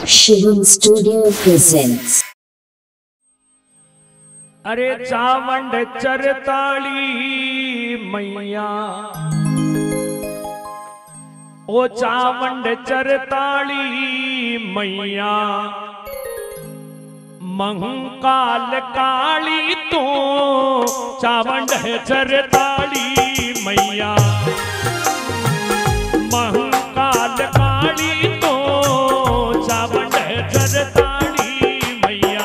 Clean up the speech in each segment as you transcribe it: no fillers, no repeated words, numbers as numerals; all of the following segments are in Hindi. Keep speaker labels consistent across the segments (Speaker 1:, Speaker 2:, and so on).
Speaker 1: Shivam studio presents.
Speaker 2: अरे चावंड चरताली मैया, ओ चावंड चरताली मैया, मंकाल काली तो चावंड चरताली मैया, मंकाल काली तो चावंड चरताली मैया।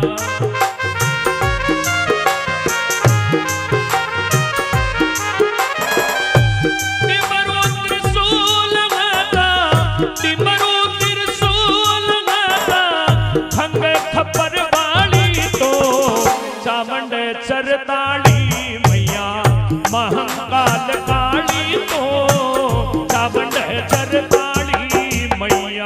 Speaker 2: डिमरू त्रिशूल माता, डिमरू त्रिशूल माता, खंग खपर वाली तो चावंड चरताली मैया, महाकाल काली तो चावंड चरताली मैया।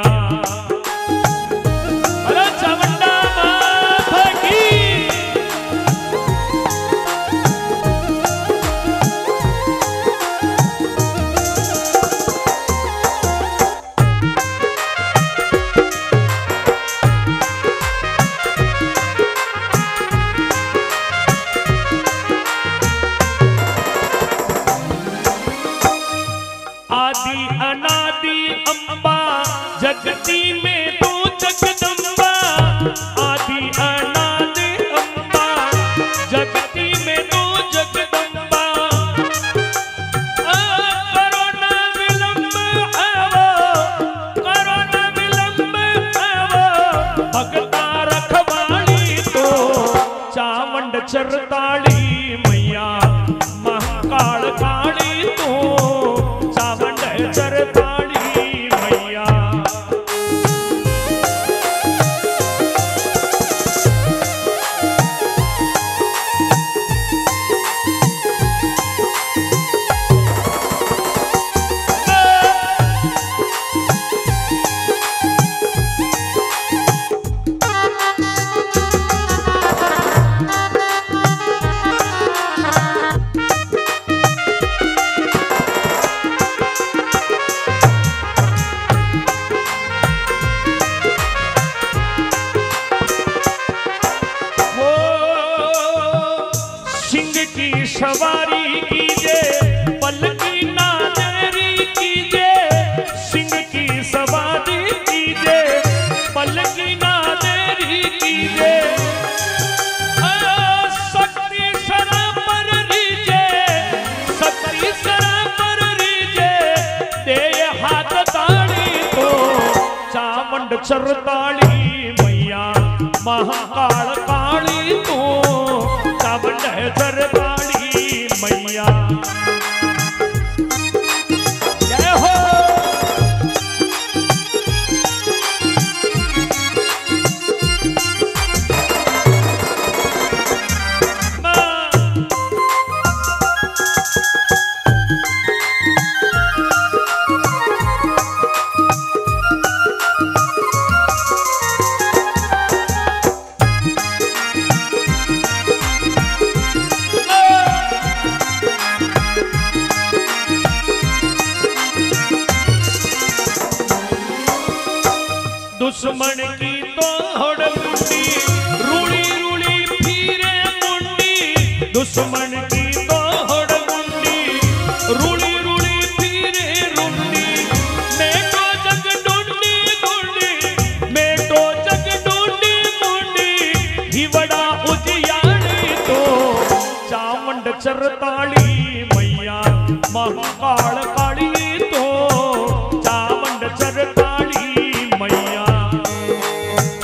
Speaker 2: अरे चावंडा माता की आदि अनादि अम्बा, जगती में तू जगदम्बा, आदि अनादि अम्बा, जगती में तू जगदम्बा। करो न विलंब आवो, करो न विलंब आवो, भगता रखवाली तो चावंड चरताली मैया, महाकाल काली तो चावंड चरताली मैया। सवारी कीजे पलकी ना देरी कीजे, सिंह की सवारी कीजे पलकी ना देरी कीजे। शक्ति सरा पर रीजे, शक्ति सरा पर रीजे, दे हाथ ताड़ी तो चावंड चरताली मैया, महाकाल काली तो चावंड चरताली मैया। जय हो दुश्मन की तोड़ मुंडी, रूली रूली फिरे मुंडी, दुश्मन की तोड़ मुंडी, रूली रूली फिरे रुंडी। मेटो जग डूंडी डूंडी, मेटो जग डूंडी मुंडी, हिवड़ा उजियाड़ी तो चावंड चरताली मैया, महाकाल काली तो चावंड चरताली मैया।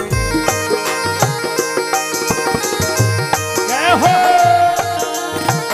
Speaker 2: जय हो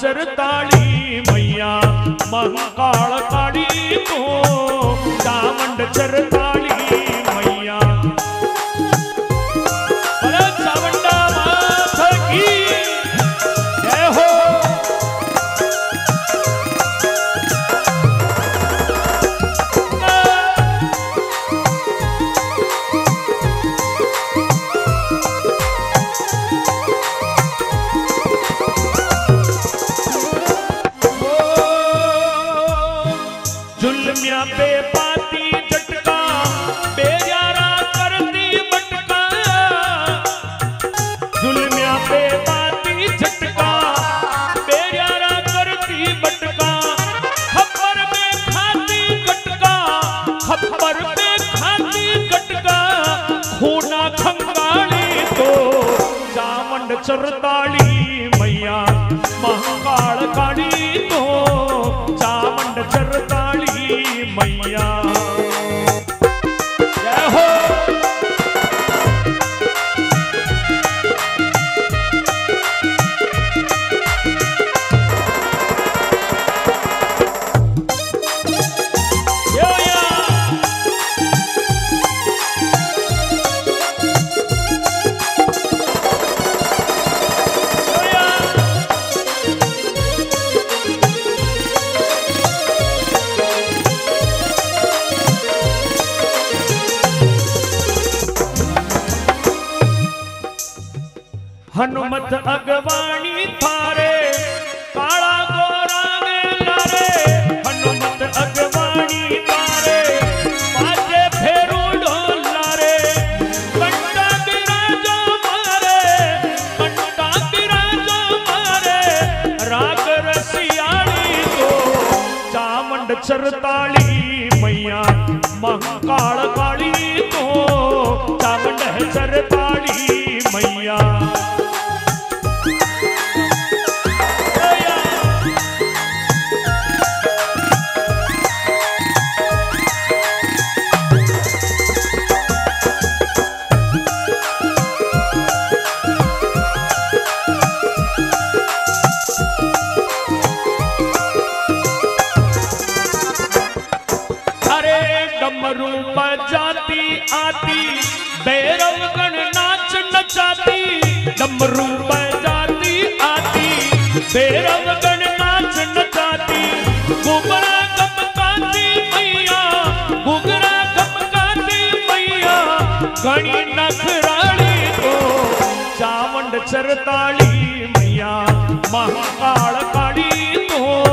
Speaker 2: चरताली मैया महाकाल काली तो चामुंड चरताली मैया बोलो चामुंडा माता की जय हो। जुल्मिया पे पाती झटका बेयारा करती बटका जुल्मिया पे पाती झटका बेयारा करती बटका खप्पर में खाती गटका खप्पर में खाती गटका खूना खंगाली तो चामुंड चरताली मैया महाकाल काली तो चामुंड चरताली मैया जय हो। हनुमत अगवाणी थारे काला गोरा ने लारे हनुमत अगवाणी थारे बाजे फेरू ढोल लारे कंटा बिराजो मारे राग रसियाली तो चामुंड चरताली मैया महाकाल काली तो चामुंड चरताली मैया डमरू बजाती आती भैरव गण नाच नचाती डमरू बजाती आती भैरव गण नाच नचाती घुघरा गमकाती मैया घुघरा गमकाती मैया घनी नखराली तो चामुंड चरताली मैया महाकाल काली तो